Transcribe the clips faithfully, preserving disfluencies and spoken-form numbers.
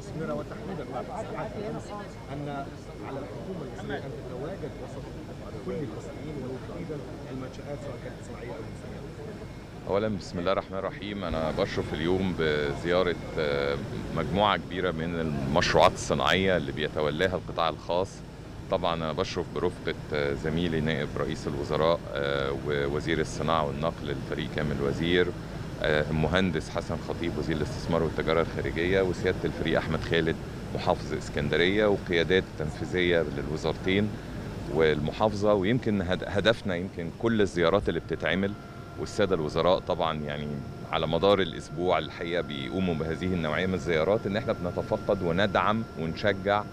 المثمرة وتحديدا بعد تصريحات الأمس أن على الحكومة المصرية أن تتواجد وسط كل المصريين ولو تحديدا المنشآت سواء كانت صناعية أو إنسانية. أولا بسم الله الرحمن الرحيم، أنا بشرف اليوم بزيارة مجموعة كبيرة من المشروعات الصناعية اللي بيتولاها القطاع الخاص. طبعا أنا بشرف برفقة زميلي نائب رئيس الوزراء ووزير الصناعة والنقل الفريق كامل وزير، المهندس حسن خطيب وزير الاستثمار والتجارة الخارجية، وسيادة الفريق أحمد خالد محافظ اسكندرية، وقيادات تنفيذية للوزارتين والمحافظة. ويمكن هدفنا يمكن كل الزيارات اللي بتتعمل والسادة الوزراء طبعا يعني على مدار الأسبوع الحقيقة بيقوموا بهذه النوعية من الزيارات، إن احنا بنتفقد وندعم ونشجع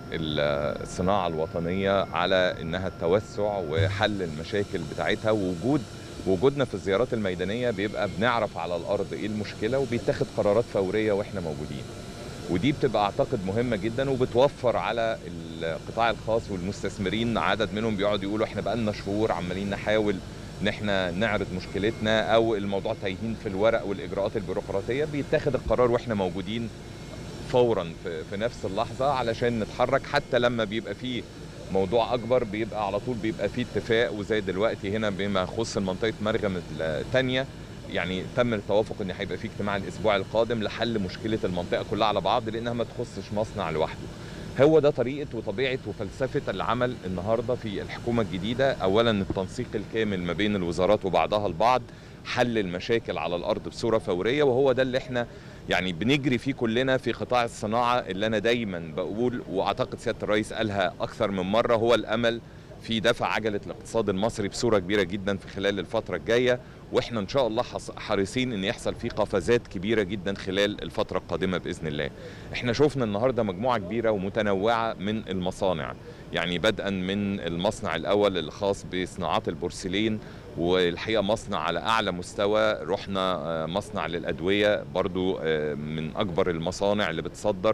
الصناعة الوطنية على إنها التوسع وحل المشاكل بتاعتها. ووجود وجودنا في الزيارات الميدانية بيبقى بنعرف على الأرض إيه المشكلة وبيتخذ قرارات فورية وإحنا موجودين، ودي بتبقى أعتقد مهمة جدا وبتوفر على القطاع الخاص والمستثمرين. عدد منهم بيقعدوا يقولوا إحنا بقالنا شهور عمالين نحاول ان احنا نعرض مشكلتنا او الموضوع تايهين في الورق والاجراءات البيروقراطيه، بيتاخد القرار واحنا موجودين فورا في, في نفس اللحظه علشان نتحرك. حتى لما بيبقى فيه موضوع اكبر بيبقى على طول بيبقى فيه اتفاق، وزي دلوقتي هنا بما يخص منطقه مرغم الثانيه يعني تم التوافق ان هيبقى فيه اجتماع الاسبوع القادم لحل مشكله المنطقه كلها على بعض، لانها ما تخصش مصنع لوحده. هو ده طريقة وطبيعة وفلسفة العمل النهاردة في الحكومة الجديدة. أولا التنسيق الكامل ما بين الوزارات وبعضها البعض، حل المشاكل على الأرض بصورة فورية، وهو ده اللي احنا يعني بنجري فيه كلنا في قطاع الصناعة. اللي أنا دايما بقول وأعتقد سيادة الرئيس قالها أكثر من مرة، هو الأمل في دفع عجلة الاقتصاد المصري بصورة كبيرة جدا في خلال الفترة الجاية، واحنا ان شاء الله حريصين ان يحصل فيه قفزات كبيرة جدا خلال الفترة القادمة بإذن الله. احنا شوفنا النهاردة مجموعة كبيرة ومتنوعة من المصانع، يعني بدءا من المصنع الاول الخاص بصناعات البورسلين، والحقيقة مصنع على اعلى مستوى. رحنا مصنع للأدوية برضو من اكبر المصانع اللي بتصدر،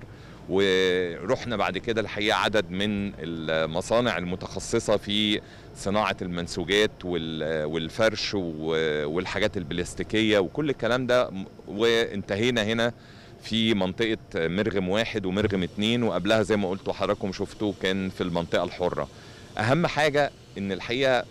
ورحنا بعد كده الحقيقة عدد من المصانع المتخصصة في صناعة المنسوجات والفرش والحاجات البلاستيكية وكل الكلام ده. وانتهينا هنا في منطقة مرغم واحد ومرغم اتنين، وقبلها زي ما قلتوا حضراتكم شفتوه كان في المنطقة الحرة. أهم حاجة إن الحقيقة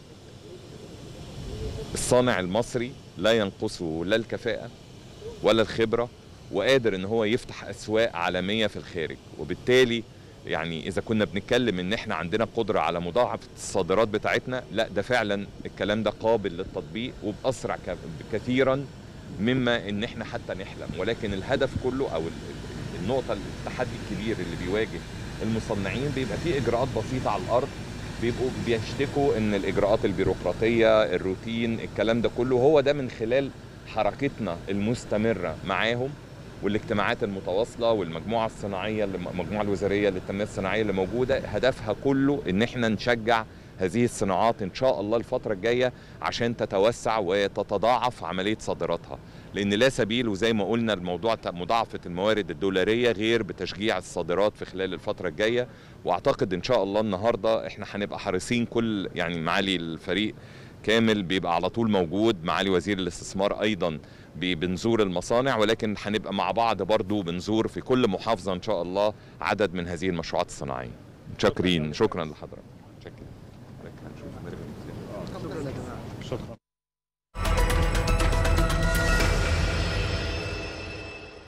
الصانع المصري لا ينقصه لا الكفاءة ولا الخبرة، وقادر ان هو يفتح اسواق عالمية في الخارج. وبالتالي يعني اذا كنا بنتكلم ان احنا عندنا قدرة على مضاعفة الصادرات بتاعتنا، لا ده فعلا الكلام ده قابل للتطبيق وبأسرع كثيرا مما ان احنا حتى نحلم. ولكن الهدف كله او النقطة التحدي الكبير اللي بيواجه المصنعين بيبقى فيه اجراءات بسيطة على الارض، بيبقوا بيشتكوا ان الاجراءات البيروقراطية الروتين الكلام ده كله. هو ده من خلال حركتنا المستمرة معاهم والاجتماعات المتواصلة والمجموعة الصناعية المجموعة الوزارية للتنمية الصناعية اللي موجودة، هدفها كله ان احنا نشجع هذه الصناعات ان شاء الله الفترة الجاية عشان تتوسع وتتضاعف عملية صادراتها. لان لا سبيل وزي ما قلنا الموضوع مضاعفة الموارد الدولارية غير بتشجيع الصادرات في خلال الفترة الجاية. واعتقد ان شاء الله النهاردة احنا هنبقى حريصين كل يعني معالي الفريق كامل بيبقى على طول موجود، معالي وزير الاستثمار ايضا بنزور المصانع، ولكن هنبقى مع بعض برضو بنزور في كل محافظة ان شاء الله عدد من هذه المشروعات الصناعية. متشكرين، شكرا لحضرتك.